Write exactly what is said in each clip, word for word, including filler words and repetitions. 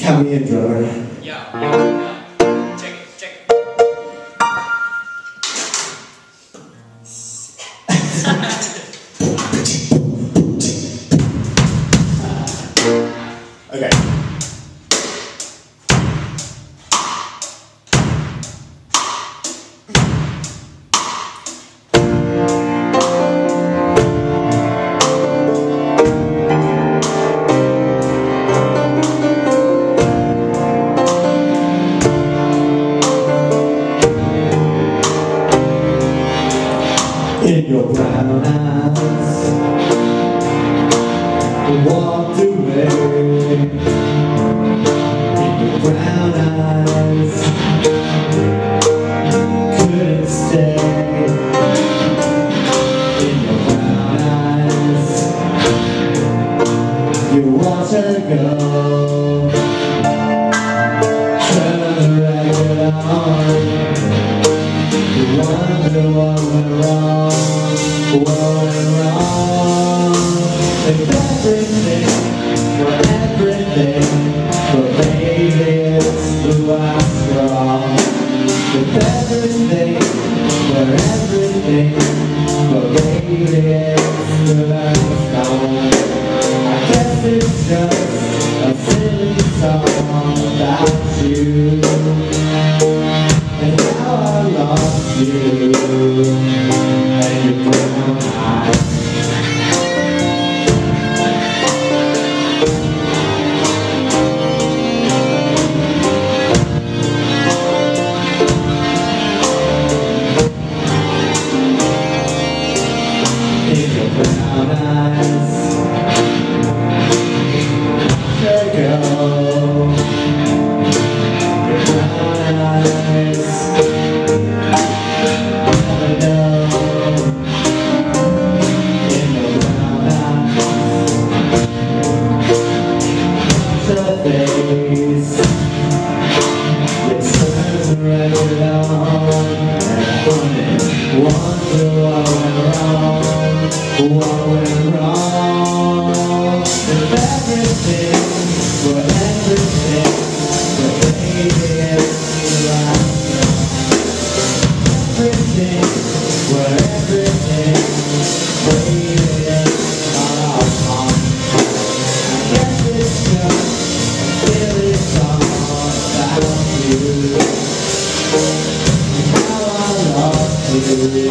Count me in, drummer. Yeah, yeah, yeah. Check it, check it. Okay. In your brown eyes, walked away. In your brown eyes, couldn't stay. In your brown eyes, you watch her go. Turn the record on. You wonder what went wrong. What went wrong? And everything, for everything, but baby it's the last straw. With everything, for everything, but baby it's the last straw. I guess it's just a silly song about you. And now I lost you. And your brown eyes. In your brown eyes, there you go. Your brown eyes, never know. In your brown eyes, the face, it turns the record on, and I wonder what went wrong. What went wrong? With everything, for everything, but baby it's the last straw. Everything, for everything, baby it's all gone. I guess it's just a silly song about you. How I lost you.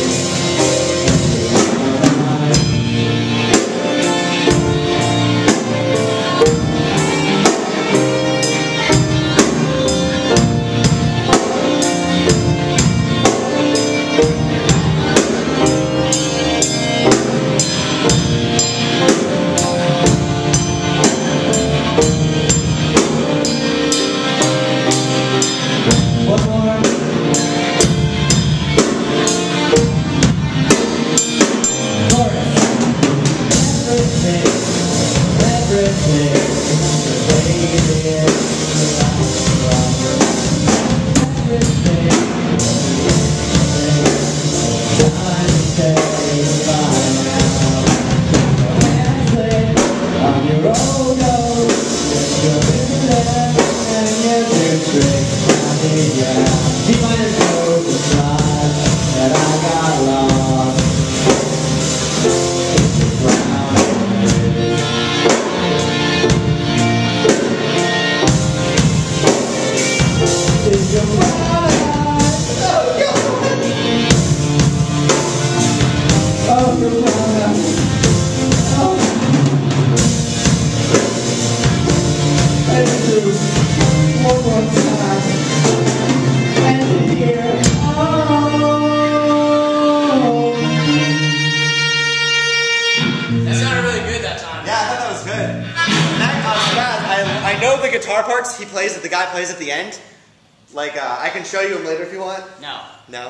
I know the guitar parts he plays, that the guy plays at the end. Like, uh, I can show you them later if you want. No. No?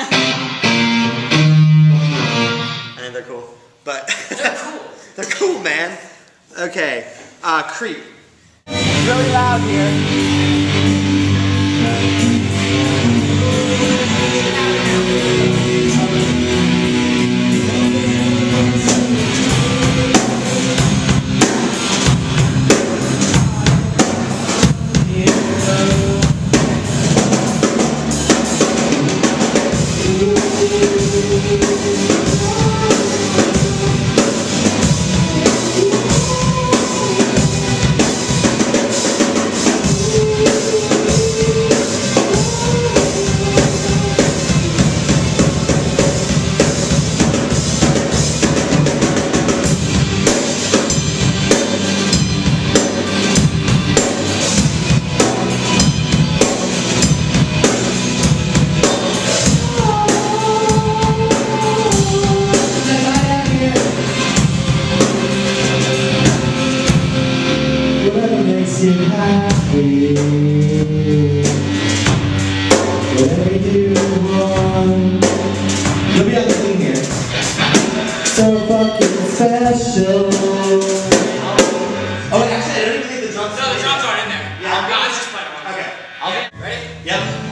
I think they're cool. But they're cool. They're cool, man. Okay. Uh, Creep. It's really loud here. makes you happy. Whatever you want. You'll be on the thing here. So fucking special. Oh, wait, actually, I don't even think the drums. No, the drums aren't in there. Yeah. No, I was just playing one. Okay. Okay. Ready? Yep.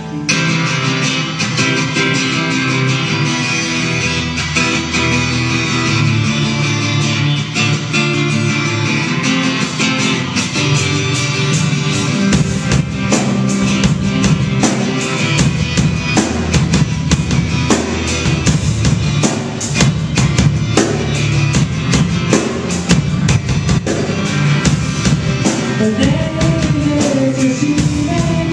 And then there's a she-man.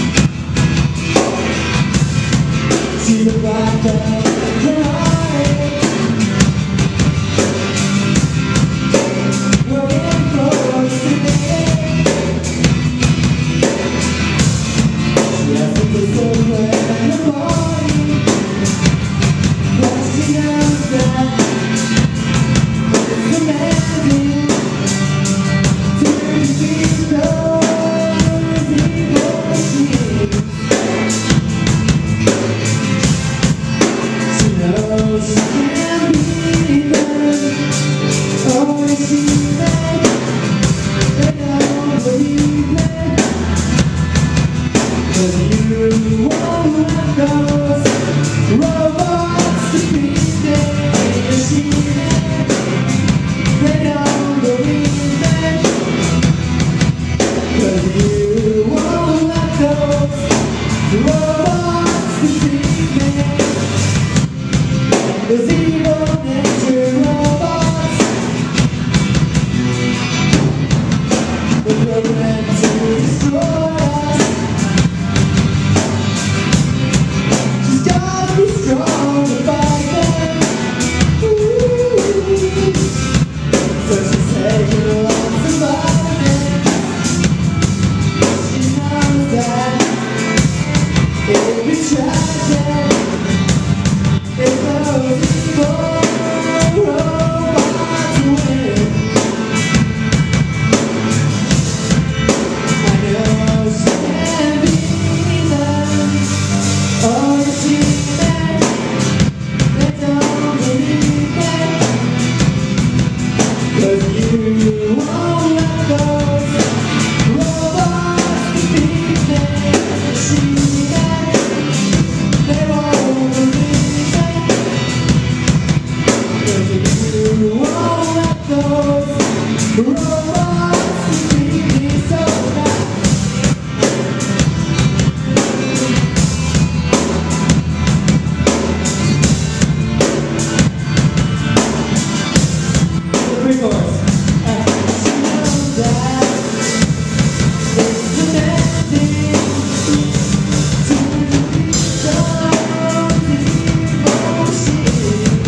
She's a black dog crying. Working for today. She has to kiss her in the morning. But she knows that it's demanding. Those evil nature robots, they're programmed to destroy us. She's gotta be strong to fight them. Ooh. So she's taking a lot to fight them. She knows that it'll be tragic. If those evil robots win, I know she can beat them. Oh, she can. They don't believe it. 'Cause you won't let those robots defeat them. She can. They won't believe it. You won't let those robots defeat me so bad. The pre-chorus. She knows that it's demanding to release those emotions.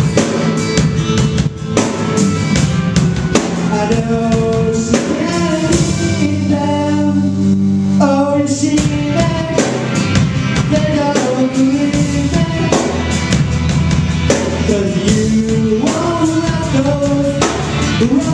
I know she can lead them. Oh, she can. They don't believe it. 'Cause you won't let those